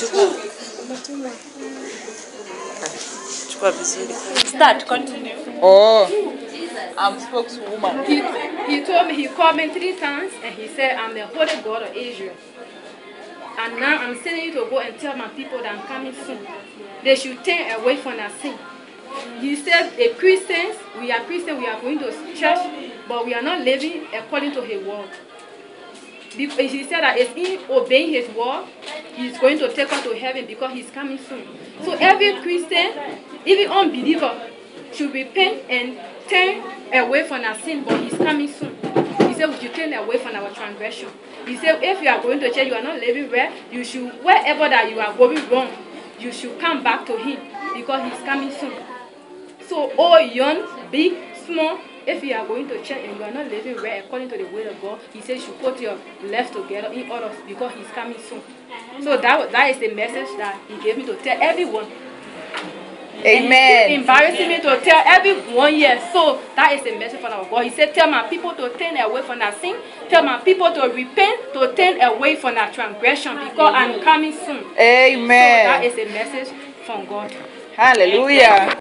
Start, continue. Oh. I'm spokeswoman. He told me, he called me 3 times and he said, I'm the Holy God of Israel. And now I'm sending you to go and tell my people that I'm coming soon. They should turn away from their sin. He said, Christians, we are going to church, but we are not living according to his word. He said that it's in obeying his word, he's going to take us to heaven because he's coming soon. So every Christian, even unbeliever, should repent and turn away from our sin, but he's coming soon. He said we should turn away from our transgression. He said if you are going to church, you are not living well, you should, wherever that you are going wrong, you should come back to him because he's coming soon. So all young, big, small, if you are going to church and you are not living well according to the will of God, he says you should put your left together in order because he's coming soon. So that is the message that he gave me to tell everyone. Amen. It's embarrassing me to tell everyone, yes. So that is the message from our God. He said, tell my people to turn away from their sin. Tell my people to repent, to turn away from their transgression because I'm coming soon. Amen. So that is a message from God. Hallelujah.